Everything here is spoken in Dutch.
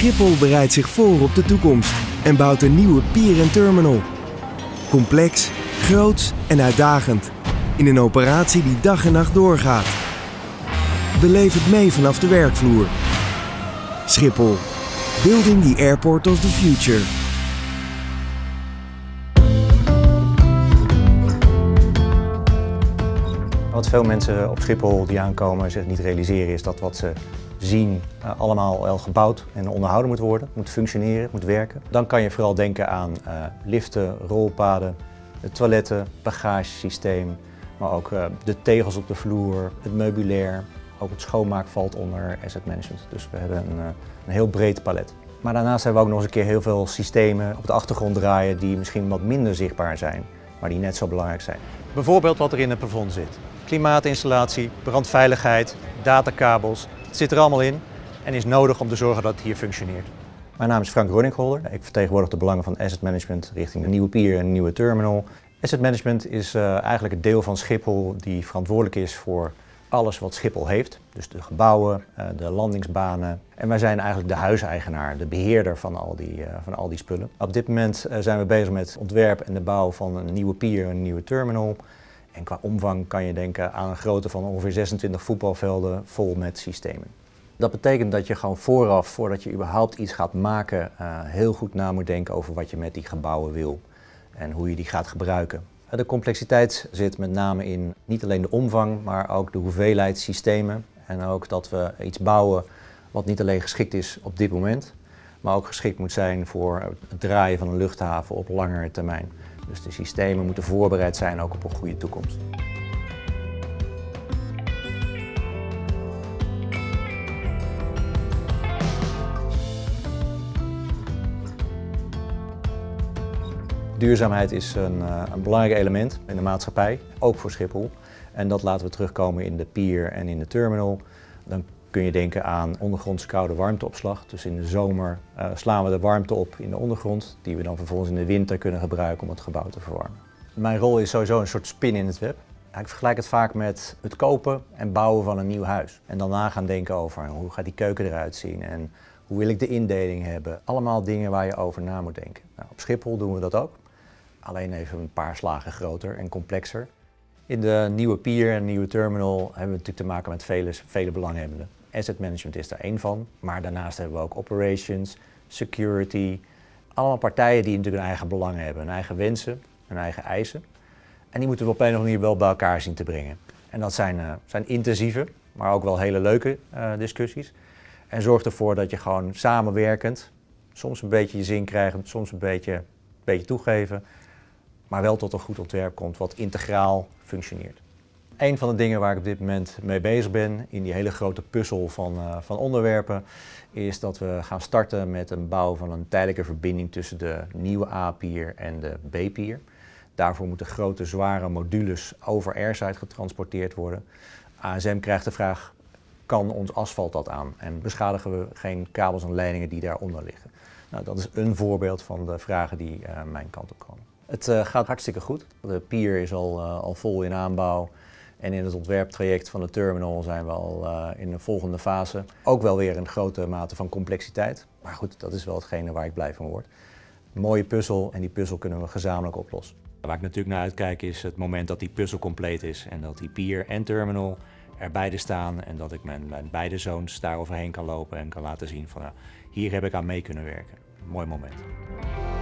Schiphol bereidt zich voor op de toekomst en bouwt een nieuwe pier en terminal. Complex, groots en uitdagend. In een operatie die dag en nacht doorgaat. Beleef het mee vanaf de werkvloer. Schiphol. Building the airport of the future. Wat veel mensen op Schiphol die aankomen zich niet realiseren is dat wat ze zien allemaal al gebouwd en onderhouden moet worden, moet functioneren, moet werken. Dan kan je vooral denken aan liften, rolpaden, toiletten, bagagesysteem, maar ook de tegels op de vloer, het meubilair, ook het schoonmaak valt onder asset management. Dus we hebben een heel breed palet. Maar daarnaast hebben we ook nog eens een keer heel veel systemen op de achtergrond draaien die misschien wat minder zichtbaar zijn, maar die net zo belangrijk zijn. Bijvoorbeeld wat er in het plafond zit. Klimaatinstallatie, brandveiligheid, datakabels. Het zit er allemaal in en is nodig om te zorgen dat het hier functioneert. Mijn naam is Frank Roninkholder. Ik vertegenwoordig de belangen van asset management richting de nieuwe pier en de nieuwe terminal. Asset management is eigenlijk het deel van Schiphol die verantwoordelijk is voor alles wat Schiphol heeft. Dus de gebouwen, de landingsbanen. En wij zijn eigenlijk de huiseigenaar, de beheerder van al die spullen. Op dit moment zijn we bezig met het ontwerp en de bouw van een nieuwe pier en een nieuwe terminal. En qua omvang kan je denken aan een grootte van ongeveer 26 voetbalvelden vol met systemen. Dat betekent dat je gewoon vooraf, voordat je überhaupt iets gaat maken, heel goed na moet denken over wat je met die gebouwen wil en hoe je die gaat gebruiken. De complexiteit zit met name in niet alleen de omvang, maar ook de hoeveelheid systemen. En ook dat we iets bouwen wat niet alleen geschikt is op dit moment, maar ook geschikt moet zijn voor het draaien van een luchthaven op langere termijn. Dus de systemen moeten voorbereid zijn ook op een goede toekomst. Duurzaamheid is een belangrijk element in de maatschappij, ook voor Schiphol. En dat laten we terugkomen in de pier en in de terminal. Dan kun je denken aan ondergrondse koude warmteopslag. Dus in de zomer slaan we de warmte op in de ondergrond, die we dan vervolgens in de winter kunnen gebruiken om het gebouw te verwarmen. Mijn rol is sowieso een soort spin in het web. Ik vergelijk het vaak met het kopen en bouwen van een nieuw huis. En daarna gaan denken over hoe gaat die keuken eruit zien en hoe wil ik de indeling hebben. Allemaal dingen waar je over na moet denken. Nou, op Schiphol doen we dat ook. Alleen even een paar slagen groter en complexer. In de nieuwe pier en nieuwe terminal hebben we natuurlijk te maken met vele belanghebbenden. Asset management is daar één van, maar daarnaast hebben we ook operations, security. Allemaal partijen die natuurlijk een eigen belangen hebben, hun eigen wensen, hun eigen eisen. En die moeten we op een of andere manier wel bij elkaar zien te brengen. En dat zijn intensieve, maar ook wel hele leuke discussies. En zorg ervoor dat je gewoon samenwerkend, soms een beetje je zin krijgt, soms een beetje toegeven, maar wel tot een goed ontwerp komt wat integraal functioneert. Een van de dingen waar ik op dit moment mee bezig ben, in die hele grote puzzel van onderwerpen, is dat we gaan starten met een bouw van een tijdelijke verbinding tussen de nieuwe A-pier en de B-pier. Daarvoor moeten grote, zware modules over airside getransporteerd worden. ASM krijgt de vraag, kan ons asfalt dat aan? En beschadigen we geen kabels en leidingen die daaronder liggen? Nou, dat is een voorbeeld van de vragen die mijn kant op komen. Het gaat hartstikke goed. De pier is al vol in aanbouw. En in het ontwerptraject van de terminal zijn we al in de volgende fase. Ook wel weer een grote mate van complexiteit. Maar goed, dat is wel hetgene waar ik blij van word. Een mooie puzzel en die puzzel kunnen we gezamenlijk oplossen. Waar ik natuurlijk naar uitkijk is het moment dat die puzzel compleet is. En dat die pier en terminal er beide staan. En dat ik mijn beide zoons daar overheen kan lopen en kan laten zien van hier heb ik aan mee kunnen werken. Een mooi moment.